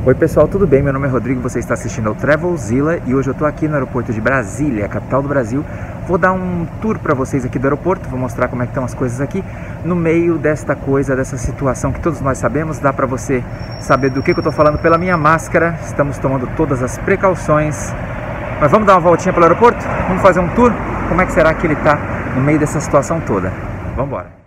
Oi pessoal, tudo bem? Meu nome é Rodrigo, você está assistindo ao Travelzilla e hoje eu estou aqui no aeroporto de Brasília, a capital do Brasil. Vou dar um tour para vocês aqui do aeroporto, vou mostrar como é que estão as coisas aqui. No meio desta coisa, dessa situação que todos nós sabemos, dá para você saber do que eu estou falando pela minha máscara. Estamos tomando todas as precauções. Mas vamos dar uma voltinha pelo aeroporto? Vamos fazer um tour? Como é que será que ele está no meio dessa situação toda? Vamos embora!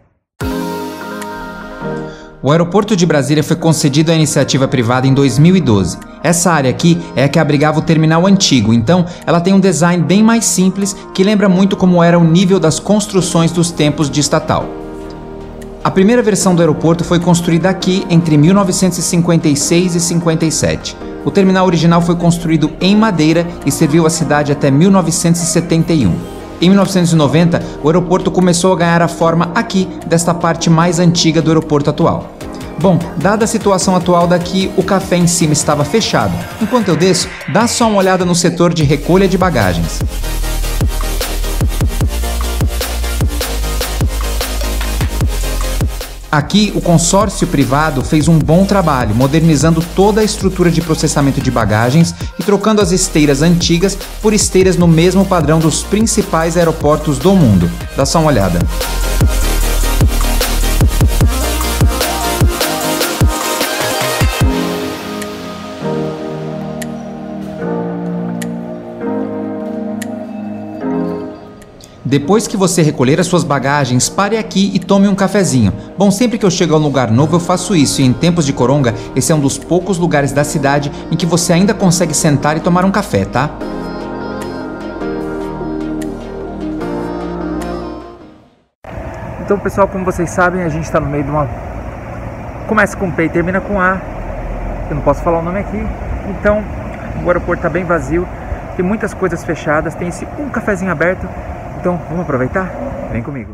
O aeroporto de Brasília foi concedido à iniciativa privada em 2012. Essa área aqui é a que abrigava o terminal antigo, então ela tem um design bem mais simples que lembra muito como era o nível das construções dos tempos de estatal. A primeira versão do aeroporto foi construída aqui entre 1956 e 57. O terminal original foi construído em madeira e serviu a cidade até 1971. Em 1990, o aeroporto começou a ganhar a forma aqui, desta parte mais antiga do aeroporto atual. Bom, dada a situação atual daqui, o café em cima estava fechado. Enquanto eu desço, dá só uma olhada no setor de recolha de bagagens. Aqui, o consórcio privado fez um bom trabalho, modernizando toda a estrutura de processamento de bagagens e trocando as esteiras antigas por esteiras no mesmo padrão dos principais aeroportos do mundo. Dá só uma olhada. Depois que você recolher as suas bagagens, pare aqui e tome um cafezinho. Bom, sempre que eu chego a um lugar novo eu faço isso e em tempos de coronga, esse é um dos poucos lugares da cidade em que você ainda consegue sentar e tomar um café, tá? Então pessoal, como vocês sabem, a gente está no meio de uma... Começa com P e termina com A. Eu não posso falar o nome aqui. Então, o aeroporto está bem vazio, tem muitas coisas fechadas, tem esse um cafezinho aberto. Então, vamos aproveitar? Vem comigo!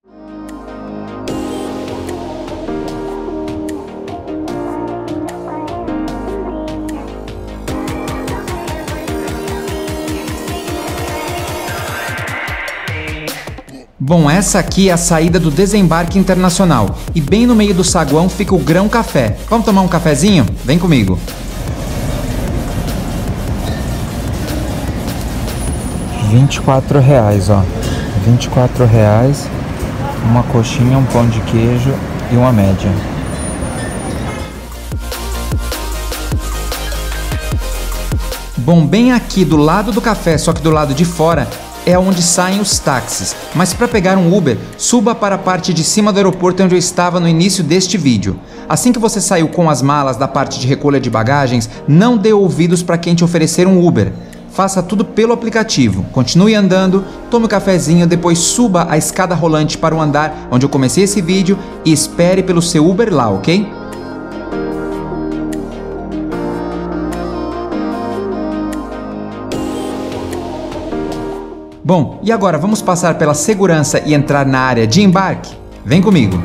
Bom, essa aqui é a saída do desembarque internacional e bem no meio do saguão fica o Grão Café. Vamos tomar um cafezinho? Vem comigo! R$24, ó. R$24, uma coxinha, um pão de queijo e uma média. Bom, bem aqui do lado do café, só que do lado de fora, é onde saem os táxis. Mas para pegar um Uber, suba para a parte de cima do aeroporto onde eu estava no início deste vídeo. Assim que você saiu com as malas da parte de recolha de bagagens, não dê ouvidos para quem te oferecer um Uber. Faça tudo pelo aplicativo, continue andando, tome um cafezinho, depois suba a escada rolante para o andar onde eu comecei esse vídeo e espere pelo seu Uber lá, ok? Bom, e agora vamos passar pela segurança e entrar na área de embarque? Vem comigo!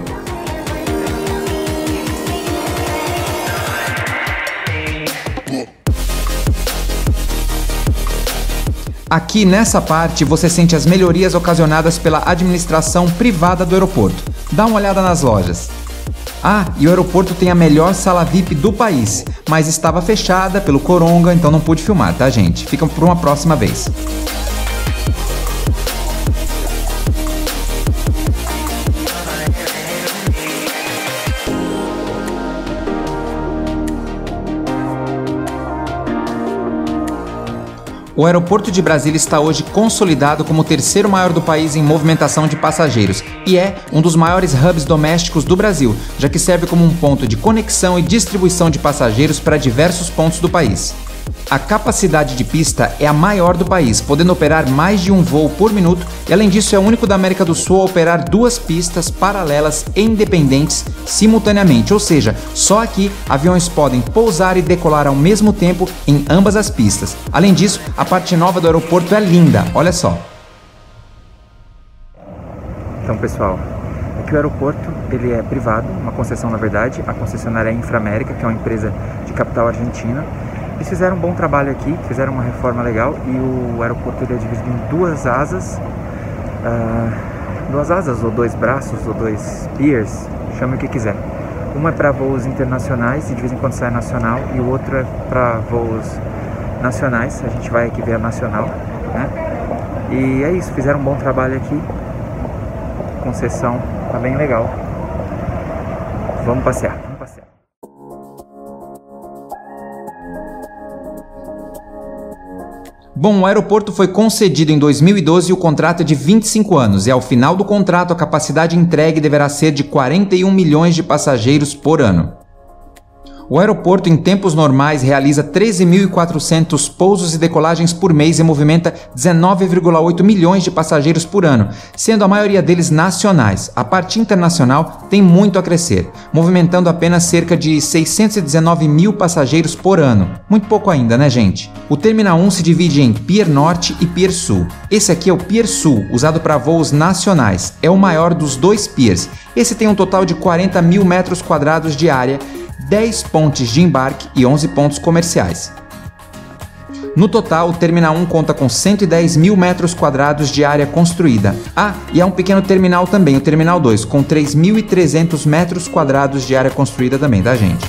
Aqui nessa parte você sente as melhorias ocasionadas pela administração privada do aeroporto. Dá uma olhada nas lojas. Ah, e o aeroporto tem a melhor sala VIP do país, mas estava fechada pelo coronga, então não pude filmar, tá gente? Fica por uma próxima vez. O aeroporto de Brasília está hoje consolidado como o terceiro maior do país em movimentação de passageiros e é um dos maiores hubs domésticos do Brasil, já que serve como um ponto de conexão e distribuição de passageiros para diversos pontos do país. A capacidade de pista é a maior do país, podendo operar mais de um voo por minuto e além disso é o único da América do Sul a operar duas pistas paralelas e independentes simultaneamente, ou seja, só aqui aviões podem pousar e decolar ao mesmo tempo em ambas as pistas. Além disso, a parte nova do aeroporto é linda, olha só. Então pessoal, aqui o aeroporto ele é privado, uma concessão na verdade, a concessionária é a Inframérica, que é uma empresa de capital argentina. Eles fizeram um bom trabalho aqui, fizeram uma reforma legal e o aeroporto ele é dividido em duas asas ou dois braços ou dois piers, chame o que quiser. Uma é para voos internacionais e de vez em quando sai nacional, e o outro é para voos nacionais. A gente vai aqui ver a nacional, né? E é isso, fizeram um bom trabalho aqui. Concessão tá bem legal. Vamos passear. Bom, o aeroporto foi concedido em 2012 e o contrato é de 25 anos, e ao final do contrato a capacidade entregue deverá ser de 41 milhões de passageiros por ano. O aeroporto, em tempos normais, realiza 13.400 pousos e decolagens por mês e movimenta 19,8 milhões de passageiros por ano, sendo a maioria deles nacionais. A parte internacional tem muito a crescer, movimentando apenas cerca de 619 mil passageiros por ano. Muito pouco ainda, né, gente? O Terminal 1 se divide em Pier Norte e Pier Sul. Esse aqui é o Pier Sul, usado para voos nacionais. É o maior dos dois piers. Esse tem um total de 40 mil metros quadrados de área, 10 pontes de embarque e 11 pontos comerciais. No total, o Terminal 1 conta com 110 mil metros quadrados de área construída. Ah, e há um pequeno terminal também, o Terminal 2, com 3.300 metros quadrados de área construída também, tá, gente?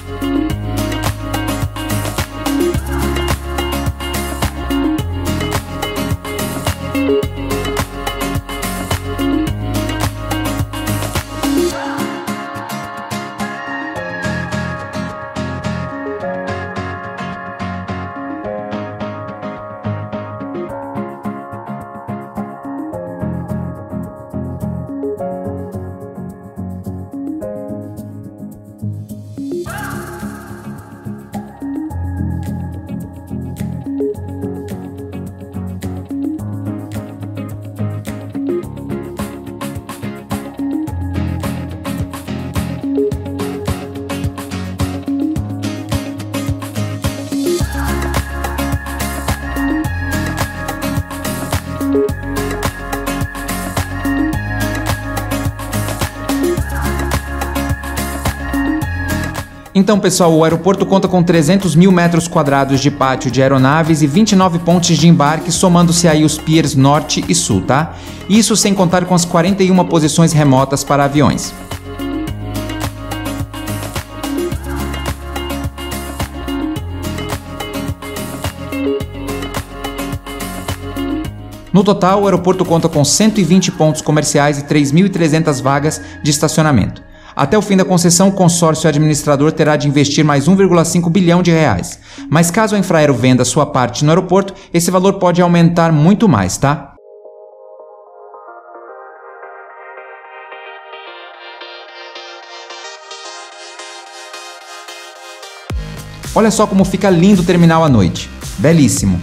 Então, pessoal, o aeroporto conta com 300 mil metros quadrados de pátio de aeronaves e 29 pontes de embarque, somando-se aí os piers norte e sul, tá? Isso sem contar com as 41 posições remotas para aviões. No total, o aeroporto conta com 120 pontos comerciais e 3.300 vagas de estacionamento. Até o fim da concessão, o consórcio administrador terá de investir mais 1,5 bilhão de reais. Mas caso a Infraero venda sua parte no aeroporto, esse valor pode aumentar muito mais, tá? Olha só como fica lindo o terminal à noite. Belíssimo!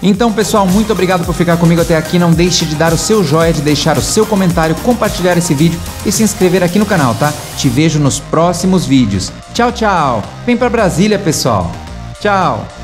Então, pessoal, muito obrigado por ficar comigo até aqui. Não deixe de dar o seu joinha, de deixar o seu comentário, compartilhar esse vídeo e se inscrever aqui no canal, tá? Te vejo nos próximos vídeos. Tchau, tchau. Vem pra Brasília, pessoal. Tchau.